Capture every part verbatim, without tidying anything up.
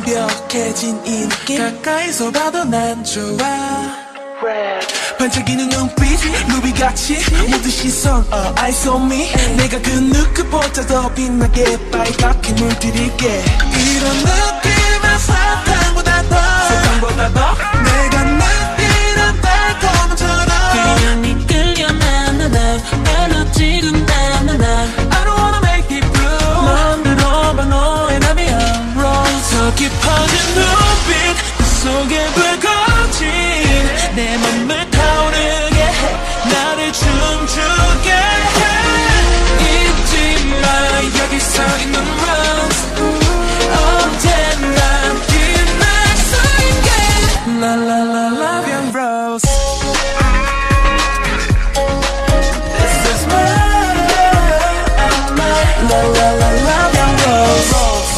완벽해진 이 느낌 가까이서 봐도 난 좋아 반짝이는 눈빛 루비같이 모든 시선 all eyes on me 내가 그 누구보다 더 빛나게 빨갛게 물들일게 이런 느낌은 사탕보다 더 사탕보다 더 내가 느끼는 달콤함처럼 그냥 이끌려 난 난 별로 지금 난 난 I don't wanna make it blue 맘대로 봐 너의 나비야 Rose 더 깊어진 눈빛 그 속에 불꽃이 내 맘을 타오르게 해 나를 춤추게 해 잊지 마 여기 서 있는 Rose 언제나 빛날 수 있게 La la la la young Rose This is my La la la la young Rose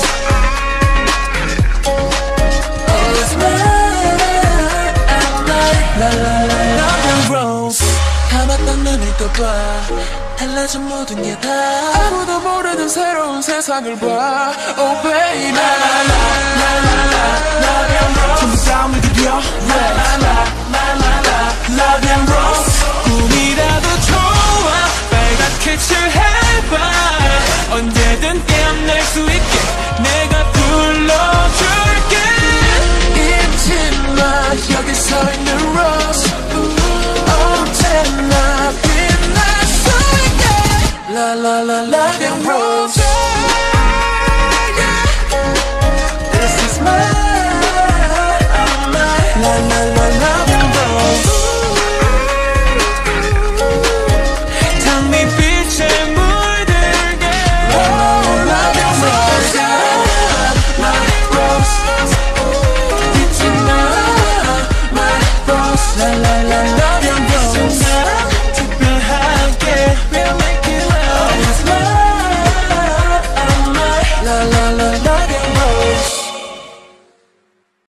Oh it's my La la la la young Rose 감았던 눈을 떠봐 달라진 모든 게 다 아무도 모르는 새로운 세상을 봐 Oh baby La la la la la la young Rose 전부 다 물들여 La la la la la la Love young Rose 꿈이라도 좋아 빨갛게 칠해봐 언제든 깨어날 수 있게 내가 불러줄게 잊지 마 여기 서 있는 Rose 언제나 빛날 수 있게 La la la la young Rose